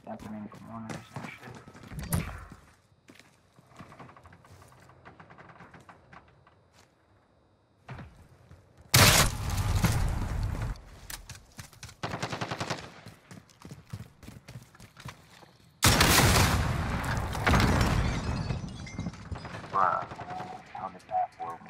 camping in corners and shit. Bruh, how did that work?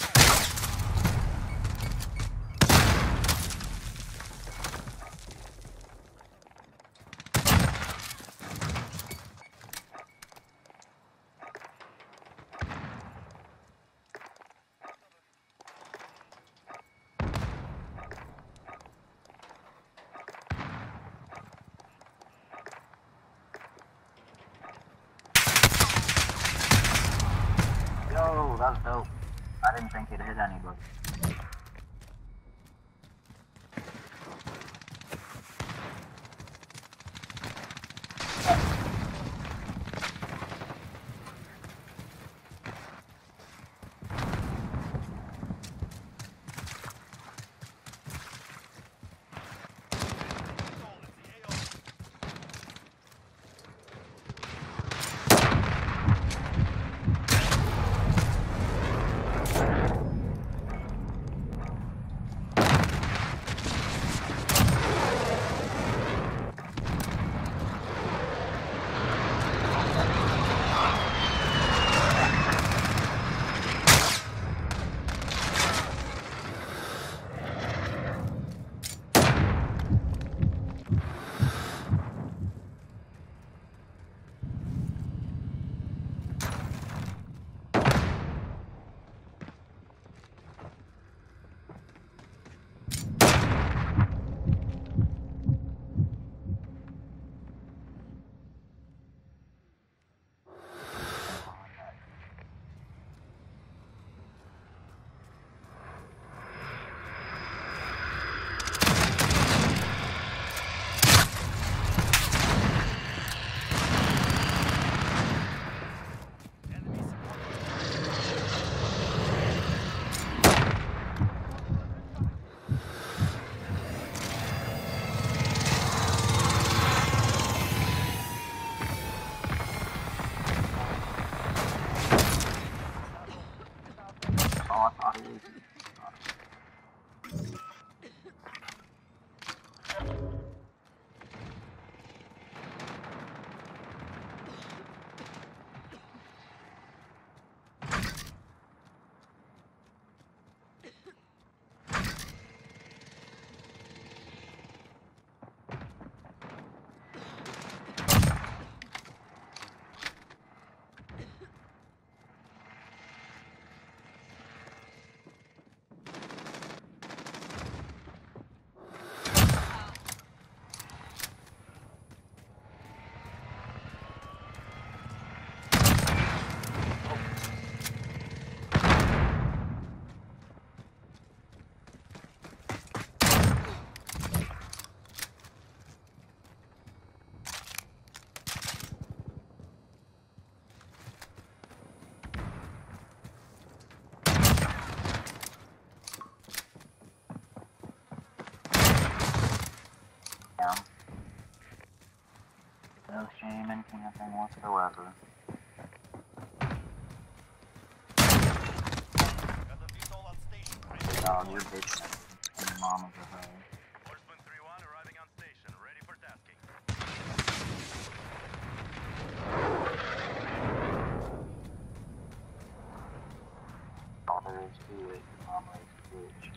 Yo, that's dope. I didn't think it hit anybody. Oh, I thought it was. No shame in camping whatsoever. Dog, you're bitching and your mama's a hoe. Horseman 3-1 arriving on station, ready for tasking. All there is to it, your mama is a bitch.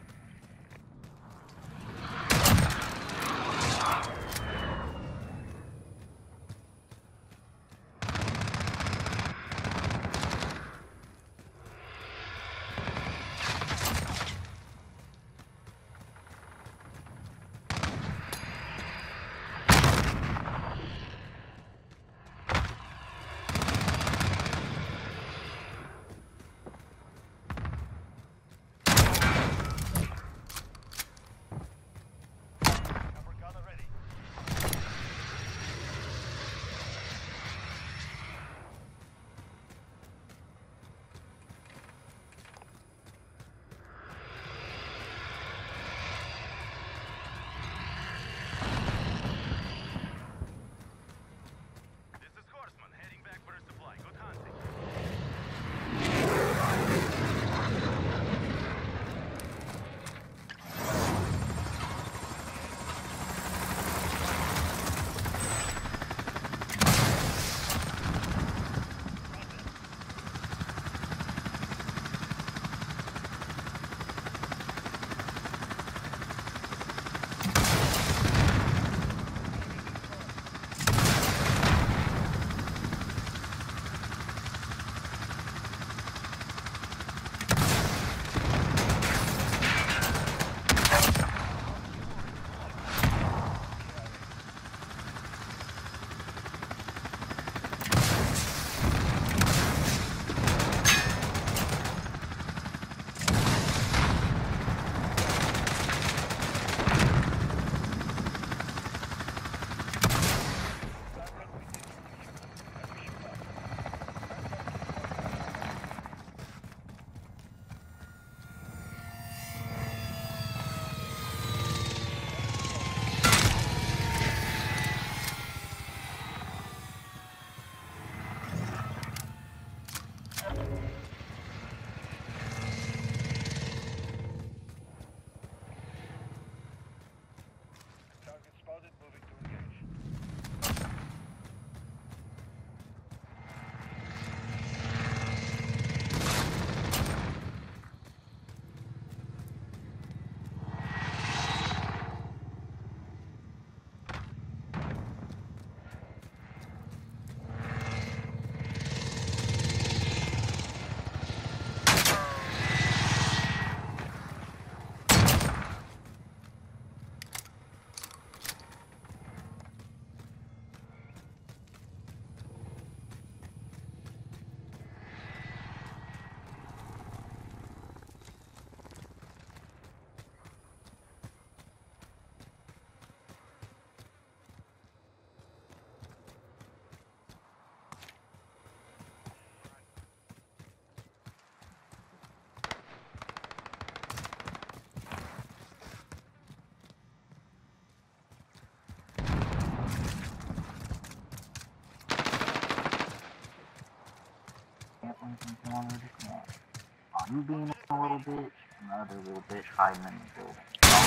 fucking corners. Come on. Oh, you being a little bitch. Another little bitch hiding in the building.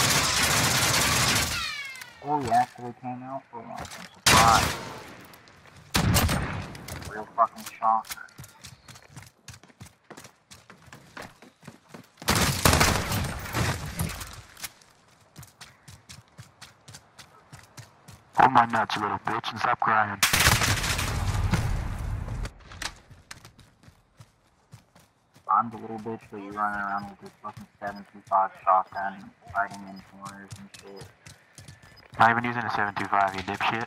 Oh, he actually came out for once. I'm surprised. Real fucking shocker. Oh my nuts, you little bitch, and stop crying. I'm the little bitch that you running around with this fucking 7.25 shotgun, fighting in corners and shit. Not even using a 7.25, you dipshit.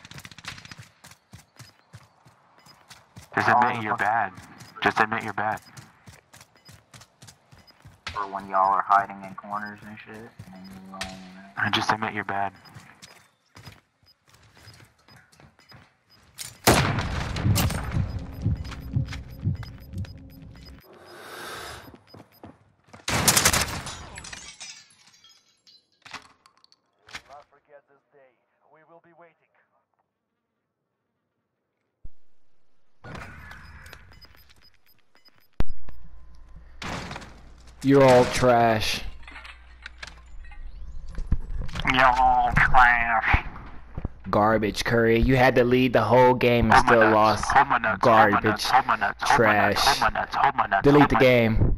Just admit you're bad. Just admit you're bad. Or when y'all are hiding in corners and shit, and then you running around. And just admit you're bad. Not forget this day. We will be waiting. You're all trash. You're all trash. Garbage, Curry. You had to lead the whole game and still lost. Hold my nuts. Garbage. Hold my nuts. Trash. Hold my nuts. Hold my nuts. Delete the game.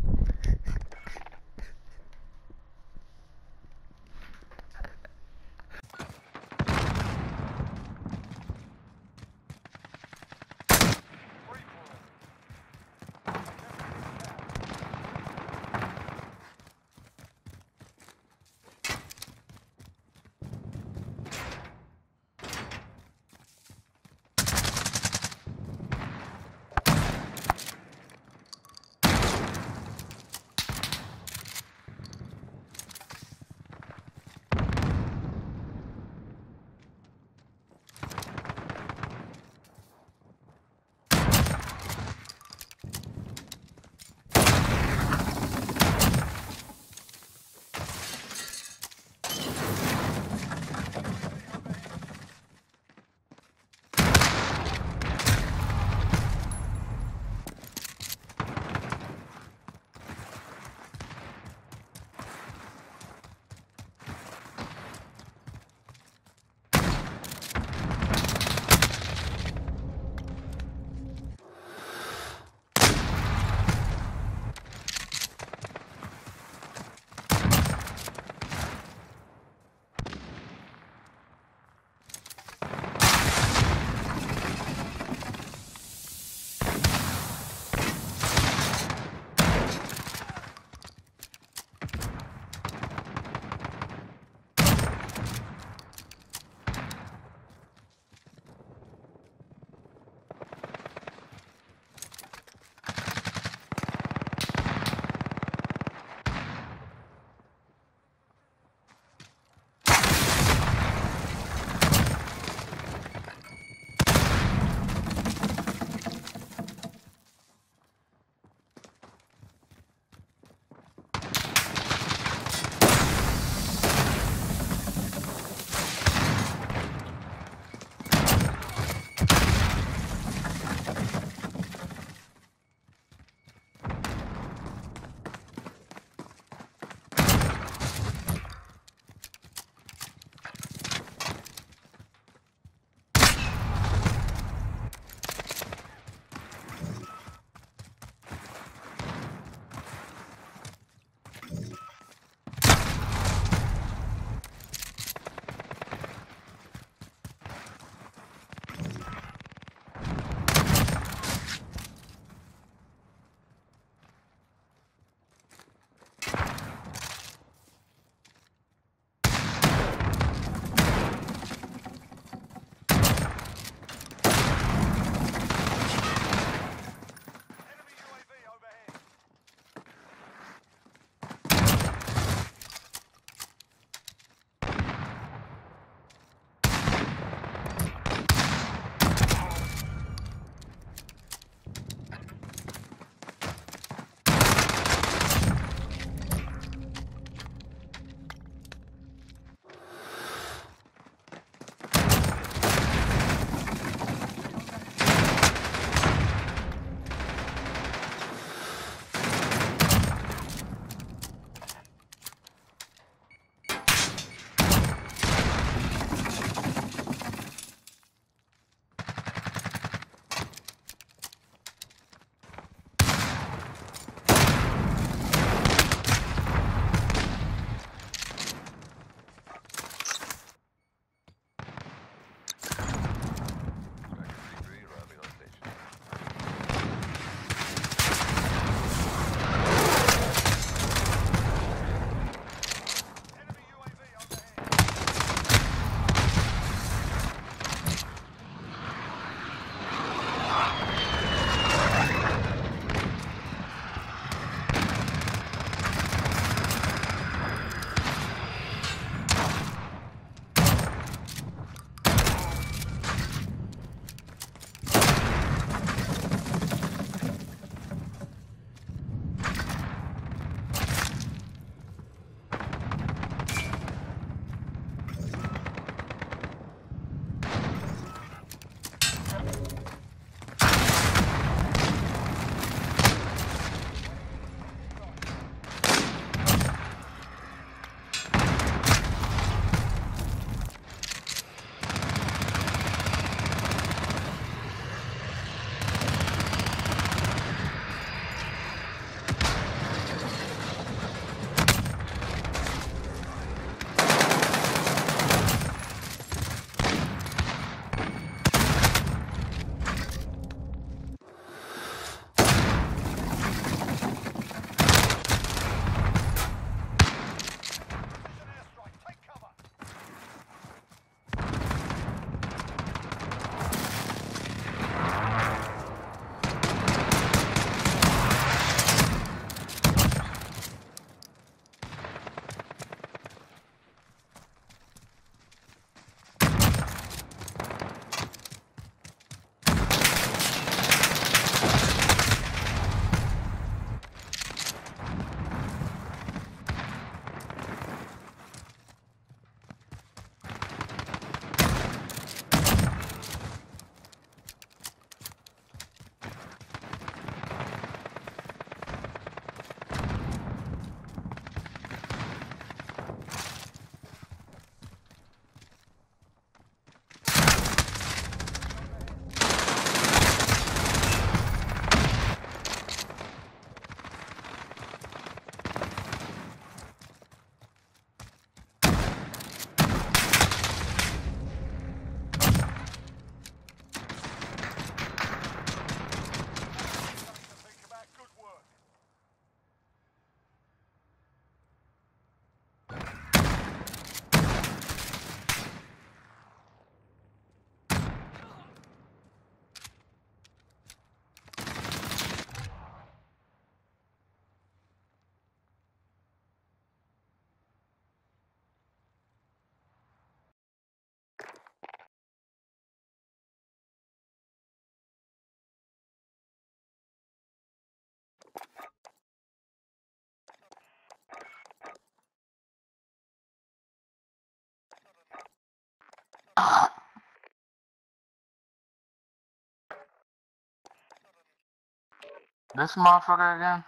This motherfucker again?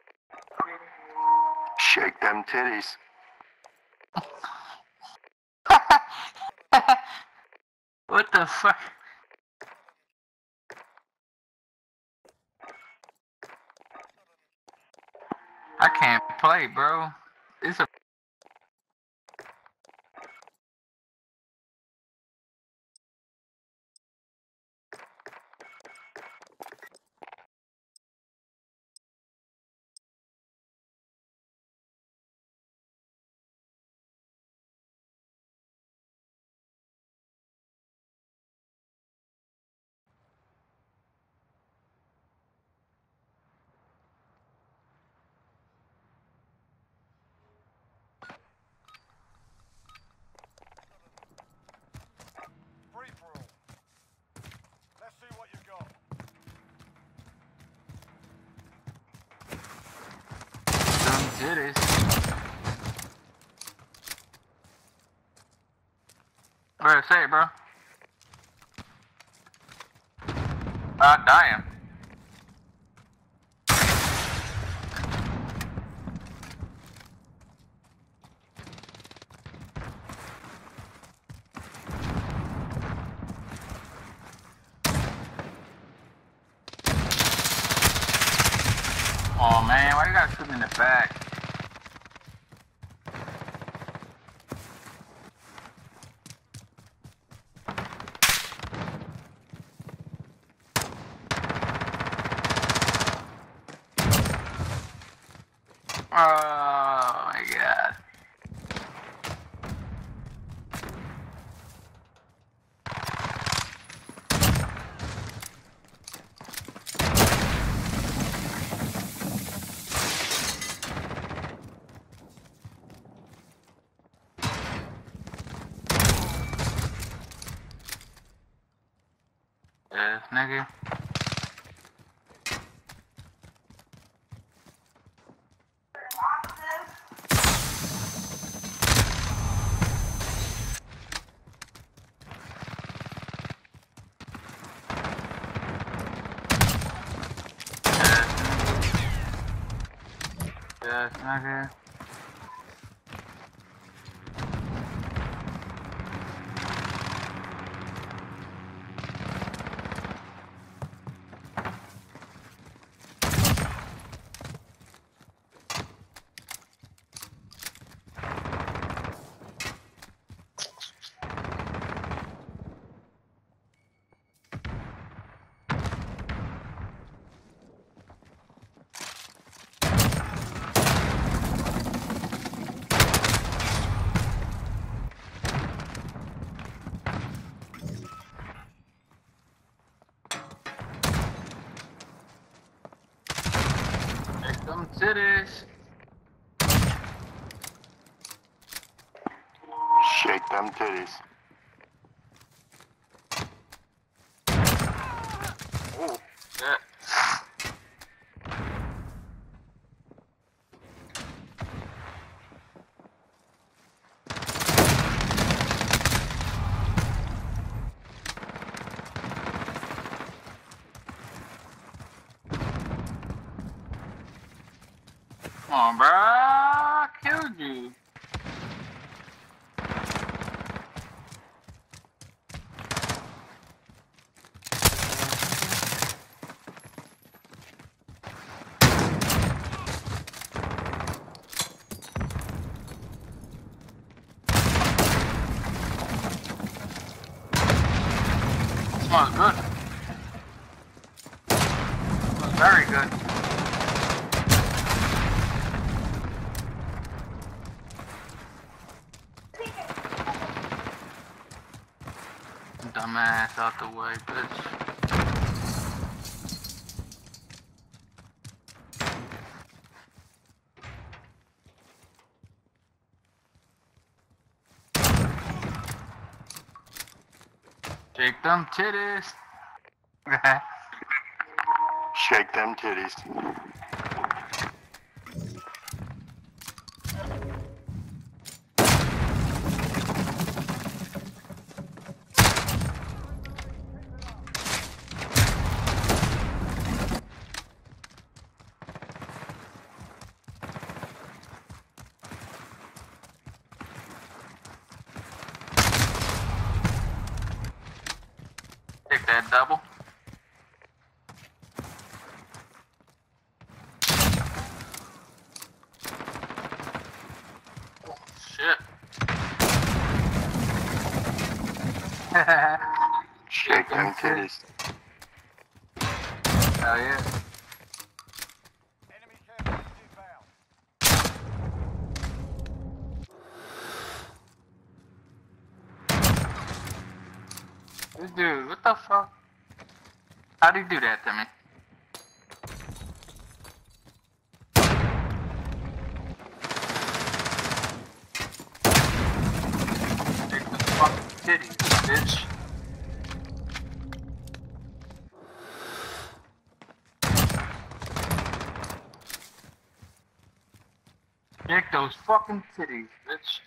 Shake them titties. What the fuck? I can't play, bro. It's a Free for all. Let's see what you got. Them titties. Where say it, bro? Damn. Oh man, why you gotta shoot me in the back? Oh my god. Yes, nigga. Yes, nigga. Take them titties. Shake them titties. Oh, shit. Come on, bro. I killed you. Smells good. Smells very good. Dumbass out the way, bitch. Shake them titties. Shake them titties. double. Oh, shit. Shake them titties. Hell yeah. Enemy care package inbound. This dude, what the fuck? How'd he do that to me? Take the fucking titties, bitch. Take those fucking titties, bitch.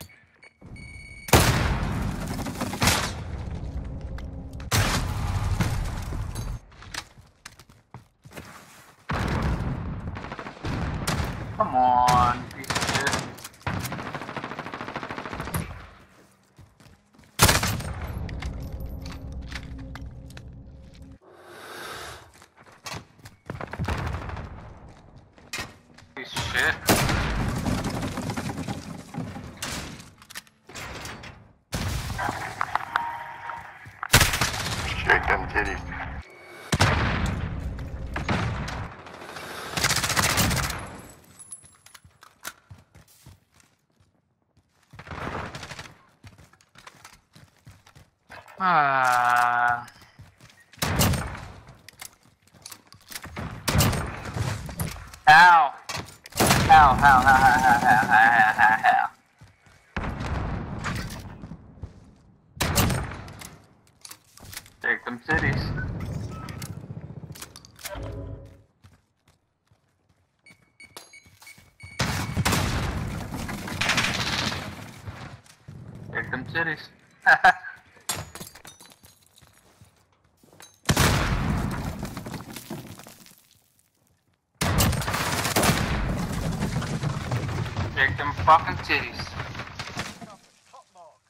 Come on, piece of shit. Piece of shit. Shake them titties. Ah. Ow. Ow, how. Take them cities. Take them cities. Take them fucking titties. Top marks.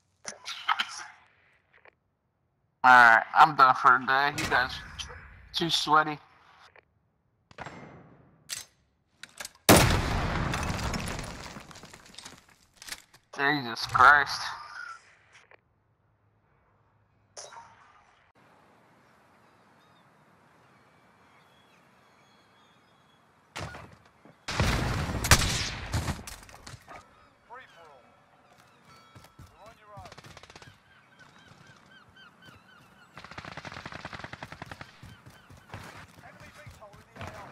Alright, I'm done for the day. You guys too sweaty. Jesus Christ. Free for all. You're on your own. Enemy VTOL in the AO.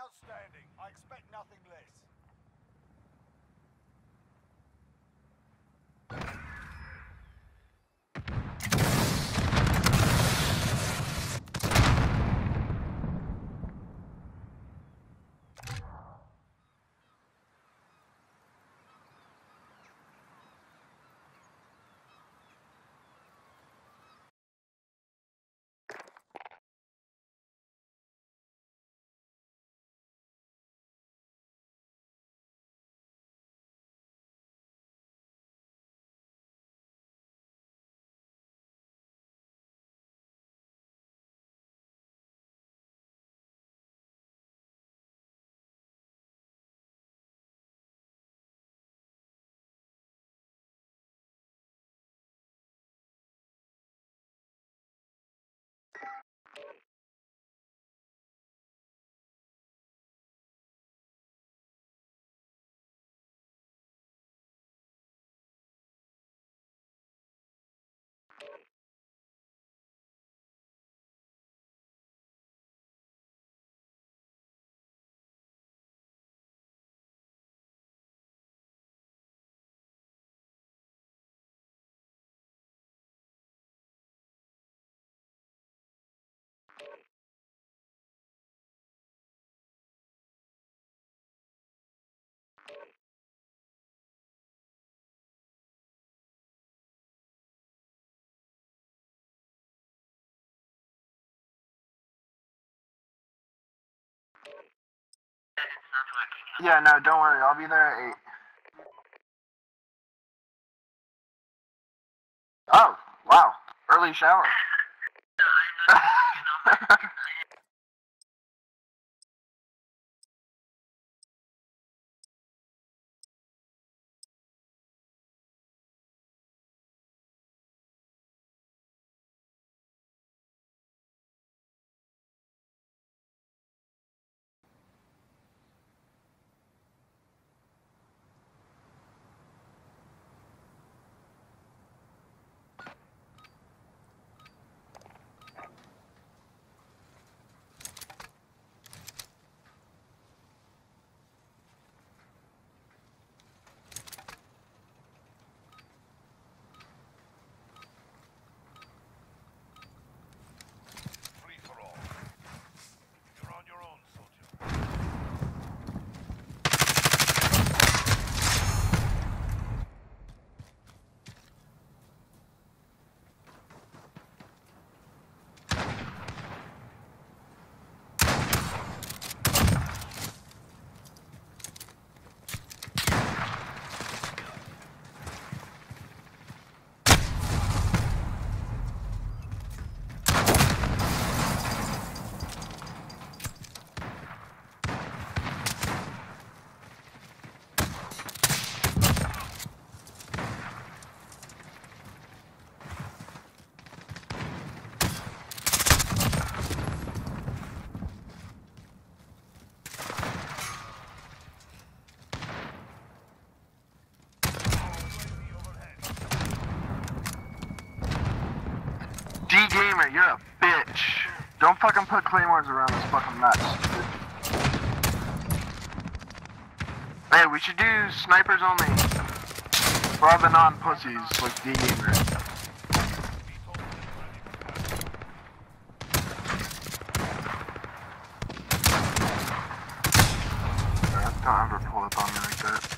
Outstanding. I expect nothing less. Yeah, no, don't worry. I'll be there at 8. Oh, wow. Early shower. Free for all. You're on your own, soldier. D-Gamer, you're a bitch. Don't fucking put claymores around this fucking nuts. Hey, we should do snipers only. For all the non-pussies like D-Gamer. Don't ever pull up on me like that.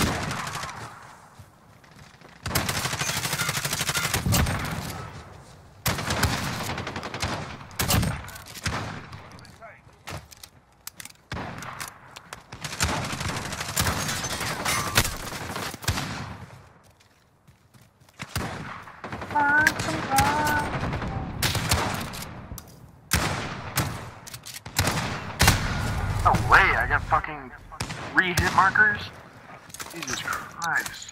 No way, I got fucking 3 hit markers? Jesus Christ.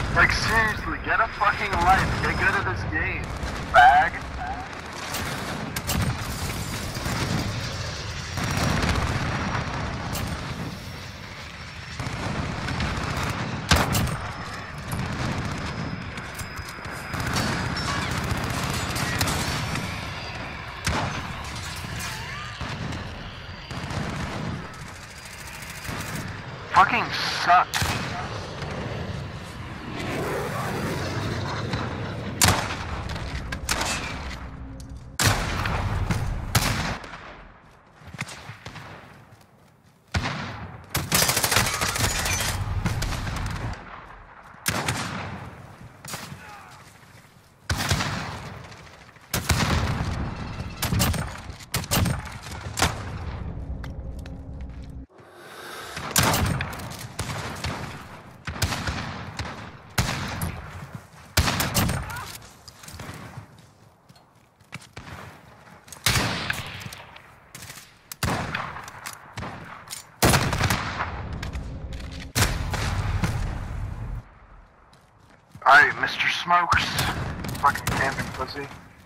Like, seriously, get a fucking life. Get good at this game, fag. Fucking suck. Alright, Mr. Smokes. Fucking camping pussy.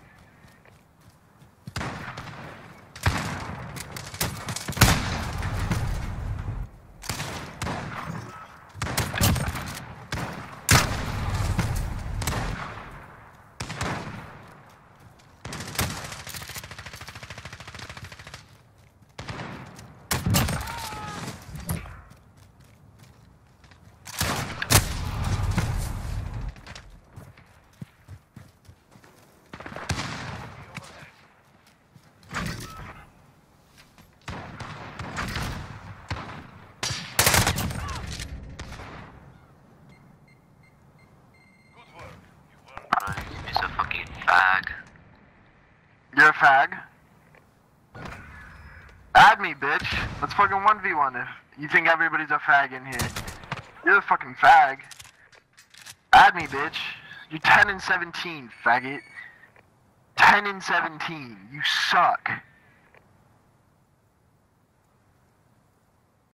He's a fucking fag. You're a fag? Add me, bitch. Let's fucking 1v1 if you think everybody's a fag in here. You're the fucking fag. Add me, bitch. You're 10 and 17, faggot. 10 and 17. You suck.